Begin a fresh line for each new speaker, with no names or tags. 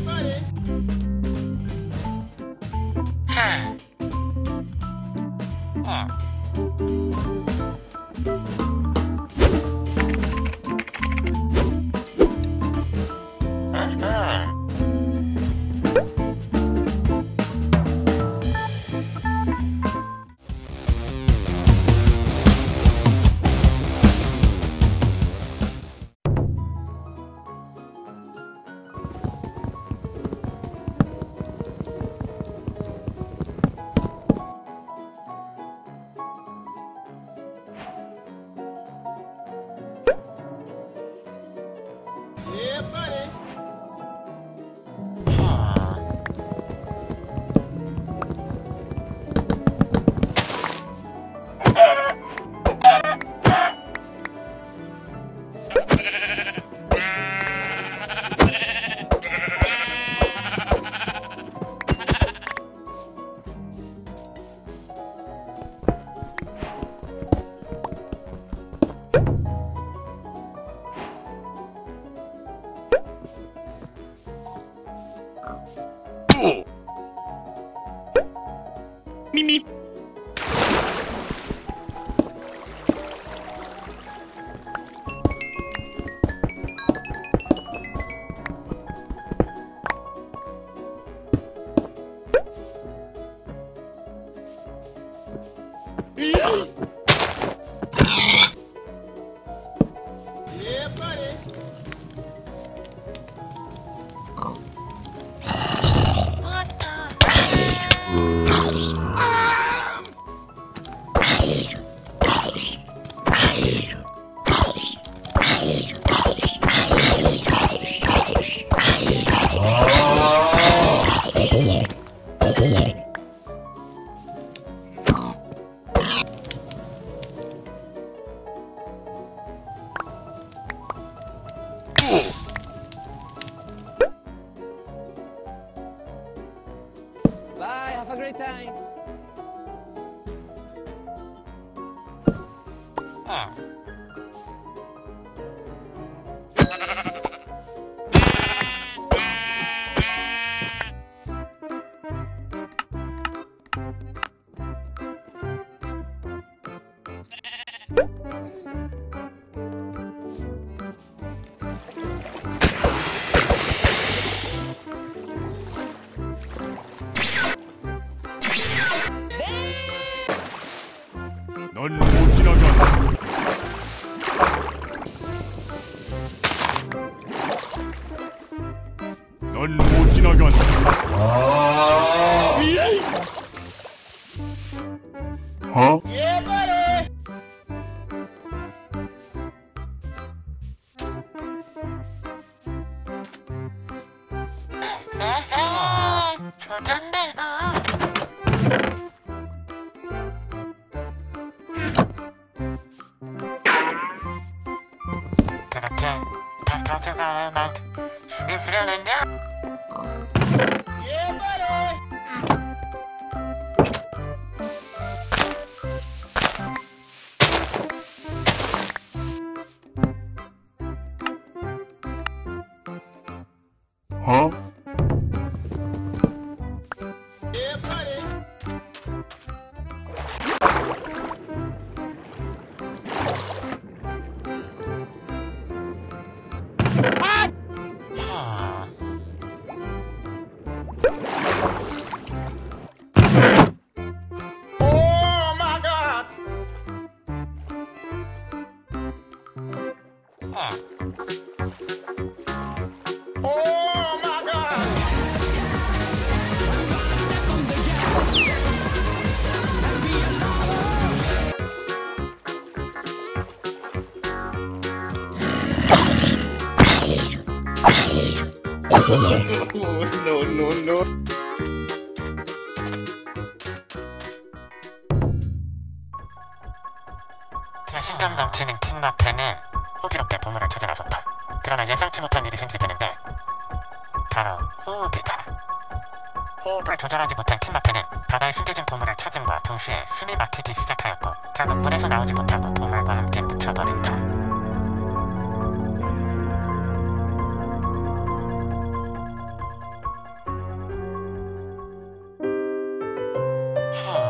미미.
Bye, have a great time.
넌 못 지나가. 넌 못 지나간다. 어?
조졌네. 그렇게 다 가져가야만 죽이 후련했냐?
어?
No, no, no.
자신감 넘치는 킹마크는 호기롭게 보물을 찾아 나섰다. 그러나 예상치 못한 일이 생기는데 바로 호흡이다. 호흡을 조절하지 못한 킹마크는 바다에 숨겨진 보물을 찾음과 동시에 숨이 막히기 시작하였고 결국 물에서 나오지 못하고 보물과 함께 묻혀버린다. 후.